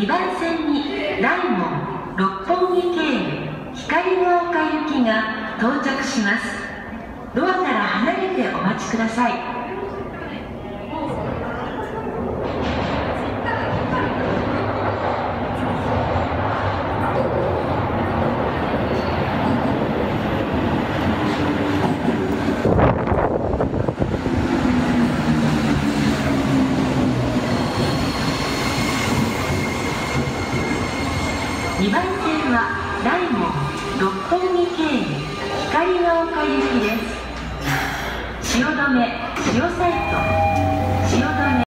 2番線に大門六本木経由光が丘行きが到着します。ドアから離れてお待ちください。2番線は大門六本木経由光が丘行きです。汐留、潮サイト